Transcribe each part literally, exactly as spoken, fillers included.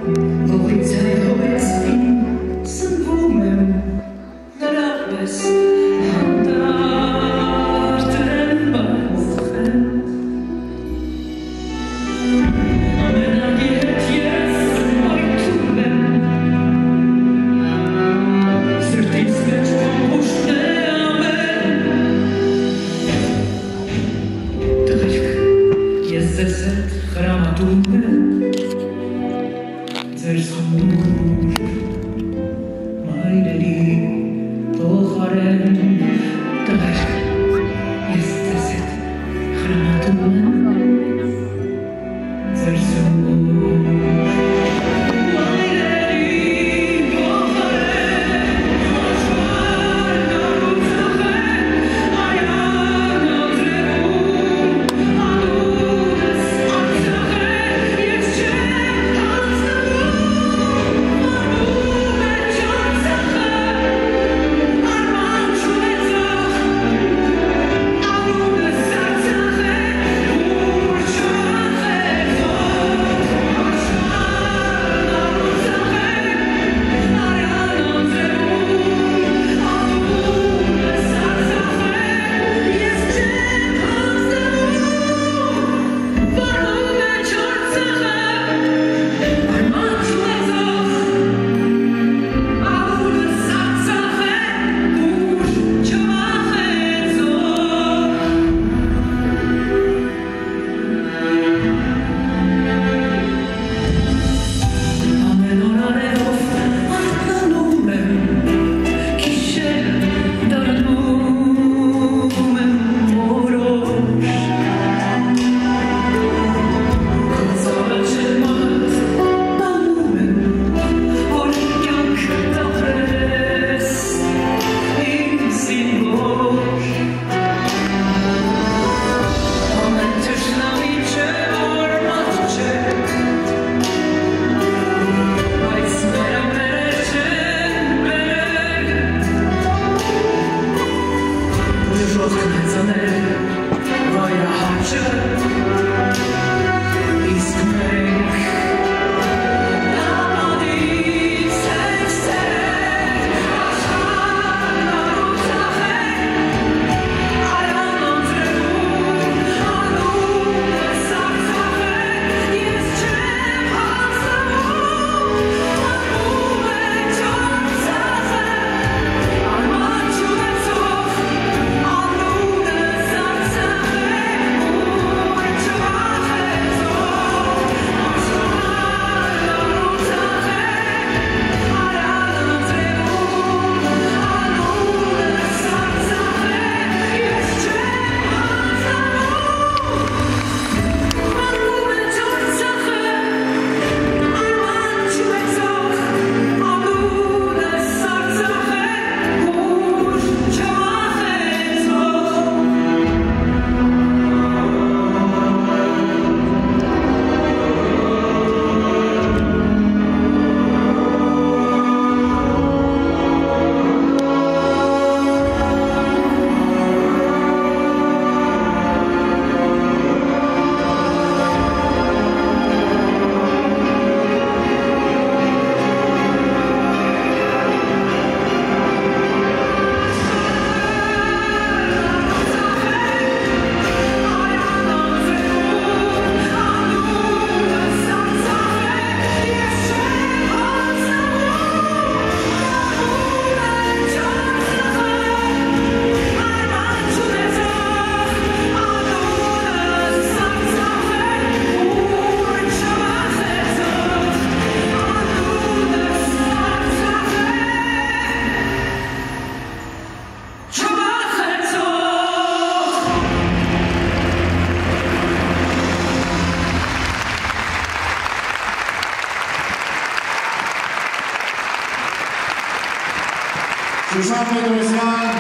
Շուշապետը Իսյան,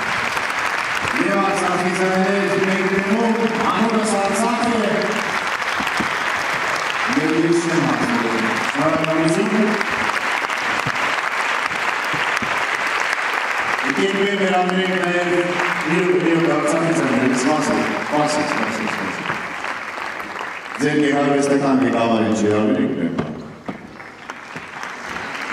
և Արցախի զայրեր մեկրենում, անորս Արցախ է, և լիշն հատներում, շարականություն, եկեք մեր վերամերեք նաև իրոք իրոք Արցախի զայրեր, սպասեք, սպասեք, սպասեք, սպասեք, ձեր գեղարվեստական եկավարին չերավերեք մեր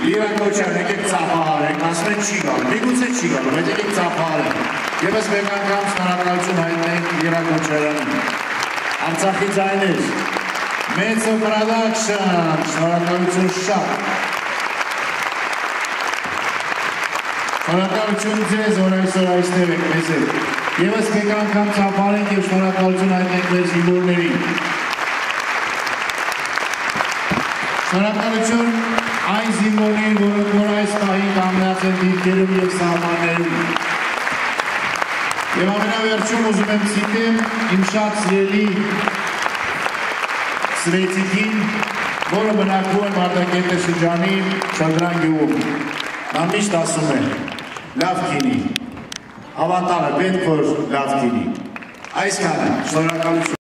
Լիրա Քոչարյան, եկեք ծափահարենք, ասում են չի գալու, միգուցե չի գալու, բայց եկեք ծափահարենք։ Եվս մեկ անգամ շնորհակալություն հայտնենք Լիրա Քոչարյանին։ Արցախի ձայներ, Մեծո Production, շնորհակալություն շատ։ Շնորհակալություն ձեզ, որ այսօր այստեղ եք մեզ հետ։ Եվս մեկ անգամ ծափահարենք և շնորհակալություն հայտնենք մեր զինվորներին։ Շնորհակալություն այն զինվորներին, որոնք որ այս պահին կանգնած են դիրքերում և սահմաններում։ Եվ ամենավերջում ուզում եմ ցիտեմ իմ շատ սիրելի սրեցիկին, որը բնակվում է Մարտակերտե շրջանի Շադրան գյուղում։ Նա միշտ ասում է, լավ կինի, հավատալը պետք որ լավ կինի։ Այսքանը, շնորհակալություն։